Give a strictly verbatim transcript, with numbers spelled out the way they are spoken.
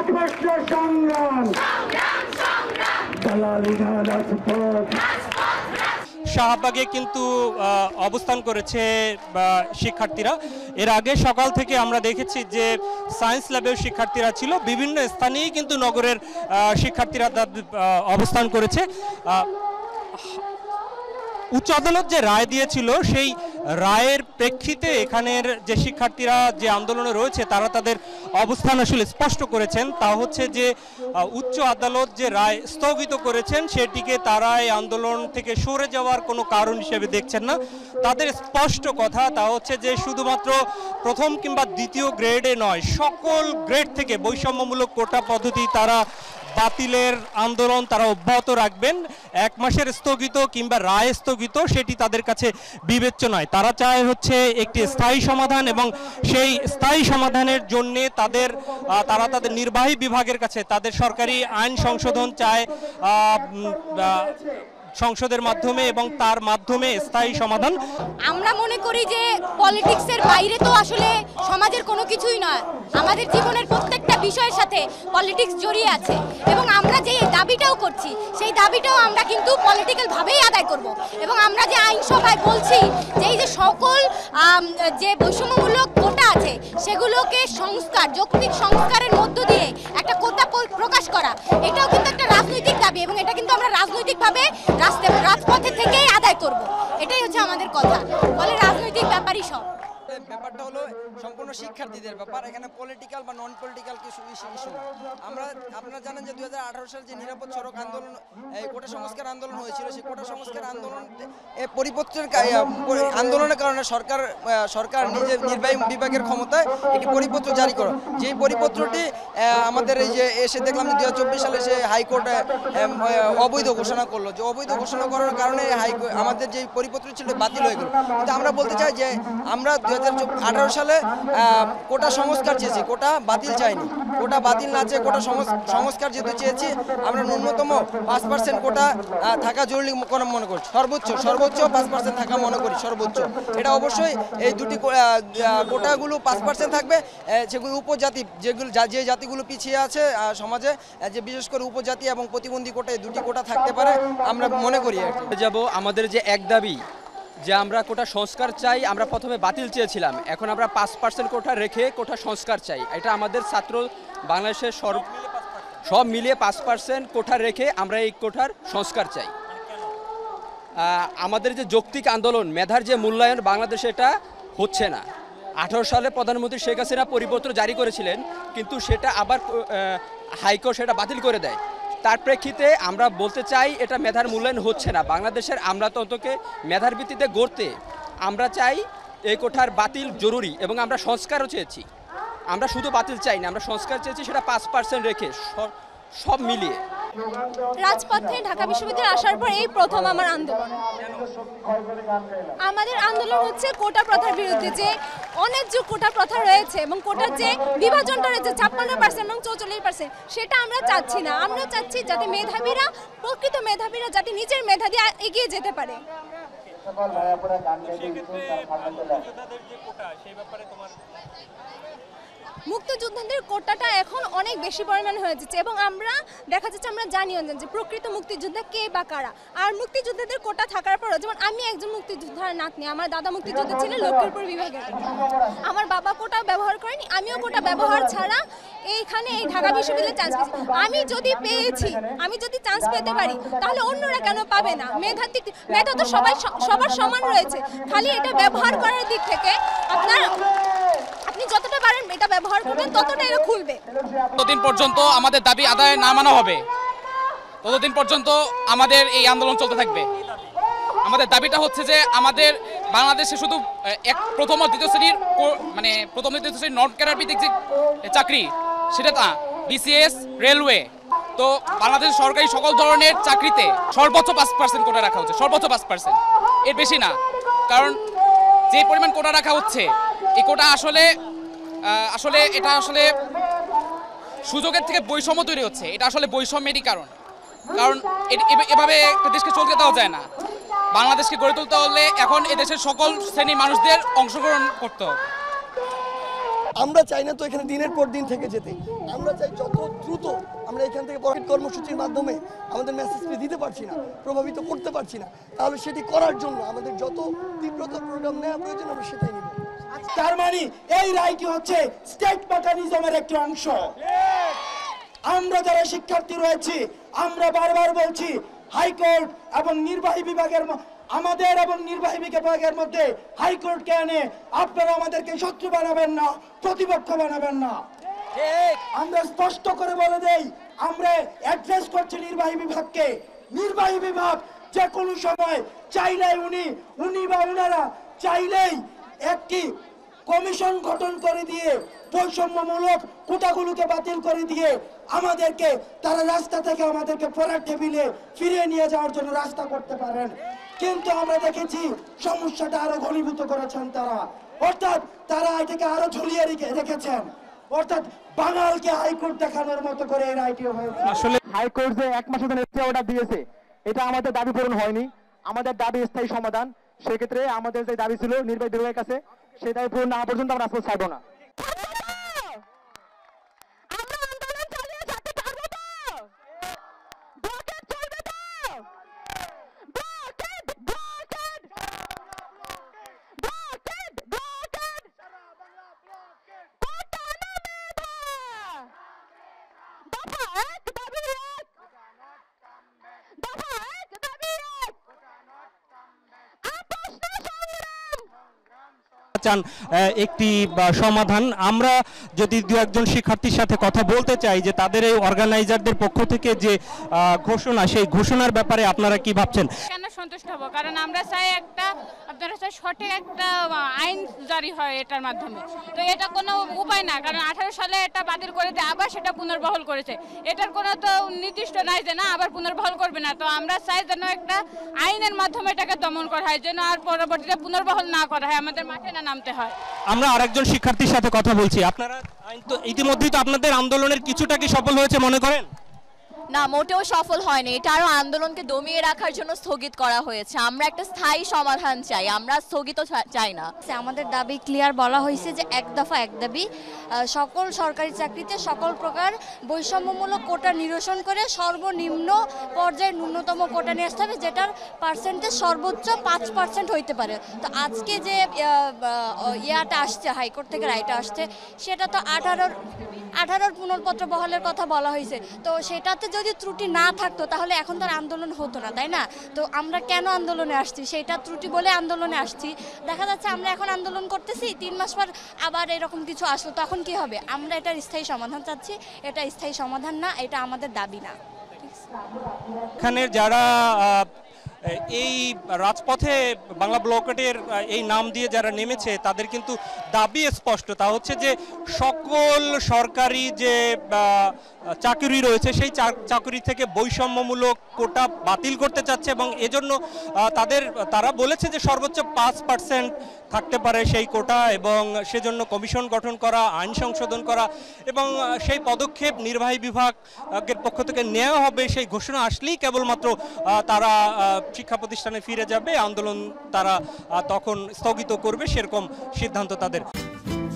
শাহবাগে কিন্তু অবস্থান করেছে শিক্ষার্থীরা। এর আগে সকাল থেকে আমরা দেখেছি যে সায়েন্স ল্যাবের শিক্ষার্থীরা ছিল, বিভিন্ন স্থানেই কিন্তু নগরের শিক্ষার্থীরা অবস্থান করেছে। উচ্চ আদালত যে রায় দিয়েছিল সেই রায়ের প্রেক্ষিতে এখানের যে শিক্ষার্থীরা যে আন্দোলনে রয়েছে তারা তাদের অবস্থান আসলে স্পষ্ট করেছেন। তা হচ্ছে যে উচ্চ আদালত যে রায় স্থগিত করেছেন সেটিকে তারা এই আন্দোলন থেকে সরে যাওয়ার কোনো কারণ হিসেবে দেখছেন না। তাদের স্পষ্ট কথা তা হচ্ছে যে শুধুমাত্র প্রথম কিংবা দ্বিতীয় গ্রেডে নয়, সকল গ্রেড থেকে বৈষম্যমূলক কোটা পদ্ধতি তারা বাতিলের আন্দোলন তারা অব্যাহত রাখবেন। এক মাসের স্থগিত কিংবা রায় স্থগিত সেটি তাদের কাছে বিবেচ্য নয়। তারা চায় হচ্ছে একটি স্থায়ী সমাধান এবং সেই স্থায়ী সমাধানের জন্য তাদের তারা তাদের নির্বাহী বিভাগের কাছে তাদের সরকারি আইন সংশোধন চায় সংসদের মাধ্যমে এবং তার মাধ্যমে স্থায়ী সমাধান। আমরা মনে করি যে পলিটিক্সের বাইরে তো আসলে সমাজের কোনো কিছুই নয়, আমাদের জীবনের প্রত্যেকটা বিষয়ের সাথে পলিটিক্স জড়িয়ে আছে এবং আমরা যে দাবিটাও করছি সেই দাবিটাও আমরা কিন্তু পলিটিক্যাল ভাবেই আদায় করব। এবং আমরা যে আইনসভায় বলছি যে এই যে সকল যে বৈষম্যমূলক কোটা আছে সেগুলোকে সংস্কার যৌক্তিক সংস্কারের মধ্য দিয়ে একটা কোটা প্রকাশ করা, এটাও কিন্তু একটা রাজনৈতিক দাবি এবং এটা কিন্তু আমরা রাজনৈতিকভাবে রাজপথে থেকেই আদায় করব। এটাই হচ্ছে আমাদের কথা। ফলে রাজনৈতিক ব্যাপারই সব ব্যাপারটা হলো সম্পূর্ণ শিক্ষার্থীদের ব্যাপার, এখানে পলিটিক্যাল বা নন পলিটিক্যাল কিছু ইস্যু। আমরা আপনারা জানেন যে দুই হাজার আঠারো সালে যে নিরাপদ সড়ক আন্দোলন এই কোটা সংস্কার আন্দোলন হয়েছিল, সেই কোটা সংস্কার আন্দোলন পরিপত্রের আন্দোলনের কারণে সরকার সরকার নিজের নির্বাহী বিভাগের ক্ষমতায় একটি পরিপত্র জারি করো, যেই পরিপত্রটি আমাদের এই যে এসে দেখলাম দুই হাজার চব্বিশ সালে সে হাইকোর্ট অবৈধ ঘোষণা করলো। যে অবৈধ ঘোষণা করার কারণে হাইকোর্ট আমাদের যে পরিপত্র ছিল বাতিল হয়ে গেল। কিন্তু আমরা বলতে চাই যে আমরা দুই হাজার আঠারো সালে কোটা সংস্কার চেয়েছি, কোটা বাতিল চাইনি। কোটা বাতিল না চেয়ে কোটা সংস্কার যেহেতু চেয়েছি, আমরা ন্যূনতম পাঁচ পার্সেন্ট কোটা থাকা জরুরি মনে করি, সর্বোচ্চ সর্বোচ্চ পাঁচ পার্সেন্ট থাকা মনে করি সর্বোচ্চ। এটা অবশ্যই এই দুটি কোটাগুলো পাঁচ পার্সেন্ট থাকবে, সেগুলো উপজাতি যেগুলো যে জাতিগুলো পিছিয়ে আছে সমাজে, যে বিশেষ করে উপজাতি এবং প্রতিবন্ধী কোটা এই দুটি কোটা থাকতে পারে আমরা মনে করি। যাব আমাদের যে এক দাবি যে আমরা কোটা সংস্কার চাই, আমরা প্রথমে বাতিল চেয়েছিলাম, এখন আমরা পাঁচ পার্সেন্ট কোটা রেখে কোটা সংস্কার চাই। এটা আমাদের ছাত্র বাংলাদেশের সর্ব সব মিলিয়ে পাঁচ পার্সেন্ট কোটা রেখে আমরা এই কোটার সংস্কার চাই। আমাদের যে যৌক্তিক আন্দোলন, মেধার যে মূল্যায়ন বাংলাদেশে এটা হচ্ছে না। আঠারো সালে প্রধানমন্ত্রী শেখ হাসিনা পরিপত্র জারি করেছিলেন, কিন্তু সেটা আবার হাইকোর্ট সেটা বাতিল করে দেয়। তার প্রেক্ষিতে আমরা বলতে চাই এটা মেধার মূল্যায়ন হচ্ছে না বাংলাদেশের। আমরা তন্তকে মেধার ভিত্তিতে গড়তে আমরা চাই এই কোঠার বাতিল জরুরি এবং আমরা সংস্কারও চেয়েছি। আমরা শুধু বাতিল চাই না, আমরা সংস্কার চেয়েছি, সেটা পাঁচ পার্সেন্ট রেখে সব মিলিয়ে। রাজপথে ঢাকা বিশ্ববিদ্যালয়ে আসার পর এই প্রথম আমার আন্দোলন। আমাদের আন্দোলন হচ্ছে কোটা প্রথার বিরুদ্ধে, যে অনেক যে কোটা প্রথা রয়েছে এবং কোটার যে বিভাজনটা রয়েছে ছাপ্পান্ন পার্সেন্ট এবং চৌচল্লিশ পার্সেন্ট, সেটা আমরা চাচ্ছি না। আমরা চাচ্ছি যাতে মেধাবীরা, প্রকৃত মেধাবীরা যাতে নিজের মেধা দিয়ে এগিয়ে যেতে পারে। মুক্তিযোদ্ধাদের কোটাটা এখন অনেক বেশি পরিমাণ হয়ে যাচ্ছে এবং আমরা দেখা যাচ্ছে আমরা জানিও না যে প্রকৃত মুক্তিযোদ্ধা কে বা কারা। আর মুক্তিযোদ্ধাদের কোটা থাকার পরও, যেমন আমি একজন মুক্তিযোদ্ধার নাতনি, আমার দাদা মুক্তিযোদ্ধা ছিলেন লক্ষ্মীপুর বিভাগে, আমার বাবা কোটা ব্যবহার করেনি, আমিও কোটা ব্যবহার ছাড়া এইখানে এই ঢাকা বিশ্ববিদ্যালয়ে চান্স পেয়েছি। আমি যদি পেয়েছি, আমি যদি চান্স পেতে পারি, তাহলে অন্যরা কেন পাবে না? মেধার দিক মেধা তো সবাই সবার সমান রয়েছে, খালি এটা ব্যবহার করার দিক থেকে আপনার আপনি যতটা পারেন এটা ব্যবহার করবেন ততটা এটা খুলবে। ততদিন পর্যন্ত আমাদের দাবি আদায় না মানা হবে, ততদিন পর্যন্ত আমাদের এই আন্দোলন চলতে থাকবে। আমাদের দাবিটা হচ্ছে যে আমাদের বাংলাদেশে শুধু এক প্রথম ও দ্বিতীয় শ্রেণীর মানে প্রথম দ্বিতীয় শ্রেণীর নন ক্যাডার ভিত্তিক যে চাকরি, সেটা তা বিসিএস, রেলওয়ে, তো বাংলাদেশের সরকারি সকল ধরনের চাকরিতে সর্বোচ্চ পাঁচ পার্সেন্ট কোটা রাখা হচ্ছে, সর্বোচ্চ পাঁচ পার্সেন্ট, এর বেশি না। কারণ যে পরিমাণ কোটা রাখা হচ্ছে, এই কোটা আসলে আসলে এটা আসলে সুযোগের থেকে বৈষম্য তৈরি হচ্ছে। এটা আসলে বৈষম্যেরই কারণ। কারণ এভাবে একটা দেশকে চলতে দেওয়া যায় না। বাংলাদেশকে গড়ে তুলতে হলে এখন এদেশের সকল শ্রেণীর মানুষদের অংশগ্রহণ করতে হবে। আমরা চাই না তো এখানে দিনের পর দিন থেকে যেতে। আমরা আমরা চাই যত দ্রুত আমরা এখান থেকে পকেট কর্মসূচির মাধ্যমে আমাদের মেসেজটি দিতে পারছি না, প্রভাবিত করতে পারছি না, তাহলে সেটি করার জন্য আমাদের যত তীব্রতার প্রোগ্রাম নেওয়া প্রয়োজন আমরা সেটাই নিব। তার মানে এই রায়টি হচ্ছে স্টেট মেকানিজমের একটি অংশ। আমরা যারা শিক্ষার্থী রয়েছি আমরা বারবার বলছি হাইকোর্ট এবং নির্বাহী বিভাগের আমাদের এবং নির্বাহী বিভাগের মধ্যে হাইকোর্টকে এনে আপনারা আমাদেরকে শত্রু বানাবেন না, প্রতিপক্ষ বানাবেন না। আমরা স্পষ্ট করে বলে দেই, আমরা অ্যাড্রেস করছি নির্বাহী বিভাগকে। নির্বাহী বিভাগ যে কোনো সময় চাইলেই উনি উনি বা উনারা চাইলেই একটি কমিশন গঠন করে দিয়ে বৈষম্যমূলক কোটাগুলোকে বাতিল করে দিয়ে আমাদেরকে তারা রাস্তা থেকে আমাদেরকে পরের টেবিলে ফিরিয়ে নিয়ে যাওয়ার জন্য রাস্তা করতে পারেন। কিন্তু আমরা দেখেছি সমস্যাটা আরো ঘনীভূত করেছেন তারা, অর্থাৎ তারা এটাকে আরো ঝুলিয়ে রেখেছেন, অর্থাৎ বাঙালকে হাইকোর্ট দেখানোর মতো করে এই রায়টি হয়েছে। আসলে হাইকোর্ট যে এক মাসের জন্য স্টে অর্ডার দিয়েছে এটা আমাদের দাবি পূরণ হয়নি। আমাদের দাবি স্থায়ী সমাধান, সেক্ষেত্রে আমাদের যে দাবি ছিল নির্বাহী বিভাগের কাছে সেই দাবি পূরণ না হওয়া পর্যন্ত আমরা আজকে ছাড়বো না। চান একটি সমাধান। আমরা যদি দু একজন শিক্ষার্থীর সাথে কথা বলতে চাই যে তাদের এই অর্গানাইজারদের পক্ষ থেকে যে ঘোষণা, সেই ঘোষণার ব্যাপারে আপনারা কি ভাবছেন? কেন সন্তুষ্ট হব, কারণ আমরা চাই একটা আপনারা চাই সঠিক একটা আইন জারি হয় এটার মাধ্যমে। তো এটা কোনো উপায় না, কারণ আঠারো সালে এটা বাতিল করে দিয়ে আবার সেটা পুনর্বহাল করেছে। এটার কোনো তো নির্দিষ্ট নাই যে না আবার পুনর্বহাল করবে না। তো আমরা চাই যেন একটা আইনের মাধ্যমে এটাকে দমন করা হয়, যেন আর পরবর্তীতে পুনর্বহাল না করা হয়, আমাদের মাঠে না নামতে হয়। আমরা আরেকজন শিক্ষার্থীর সাথে কথা বলছি। আপনারা তো ইতিমধ্যেই তো আপনাদের আন্দোলনের কিছুটা কি সফল হয়েছে মনে করেন? না, মোটেও সফল হয়নি। এটা আরো আন্দোলনকে দমিয়ে রাখার জন্য স্থগিত করা হয়েছে। আমরা একটা স্থায়ী সমাধান চাই, আমরা স্থগিত চাই না। আমাদের দাবি ক্লিয়ার বলা হয়েছে যে এক দফা এক দাবি, সকল সরকারি চাকরিতে সকল প্রকার বৈষম্যমূলক কোটা নিরসন করে সর্বনিম্ন পর্যায়ে ন্যূনতম কোটা নিয়ে আসতে হবে, যেটার পার্সেন্টেজ সর্বোচ্চ পাঁচ পার্সেন্ট হইতে পারে। তো আজকে যে ইয়াটা আসছে, হাইকোর্ট থেকে রায়টা আসছে, সেটা তো আঠারোর আঠারোর পুনর্পত্র বহালের কথা বলা হয়েছে। তো সেটাতে যদি ত্রুটি না থাকতো তাহলে এখন তো আন্দোলন হতো না, তাই না? তো আমরা কেন আন্দোলনে আসছি? সেটা ত্রুটি বলে আন্দোলনে আসছি। দেখা যাচ্ছে আমরা এখন আন্দোলন করতেছি, তিন মাস পর আবার এরকম কিছু আসলো, তখন কি হবে? আমরা এটার স্থায়ী সমাধান চাচ্ছি। এটা স্থায়ী সমাধান না, এটা আমাদের দাবি না। এখানে যারা এই রাজপথে বাংলা ব্লকেটের এই নাম দিয়ে যারা নেমেছে তাদের কিন্তু দাবি স্পষ্ট, তা হচ্ছে যে সকল সরকারি যে চাকরি রয়েছে সেই চাকরি থেকে বৈষম্যমূলক কোটা বাতিল করতে চাচ্ছে এবং এজন্য তাদের তারা বলেছে যে সর্বোচ্চ পাঁচ পার্সেন্ট থাকতে পারে সেই কোটা এবং সেজন্য কমিশন গঠন করা, আইন সংশোধন করা এবং সেই পদক্ষেপ নির্বাহী বিভাগের পক্ষ থেকে নেওয়া হবে। সেই ঘোষণা আসলেই কেবলমাত্র তারা শিক্ষা প্রতিষ্ঠানে ফিরে যাবে, আন্দোলন তারা তখন স্থগিত করবে, সেরকম সিদ্ধান্ত তাদের।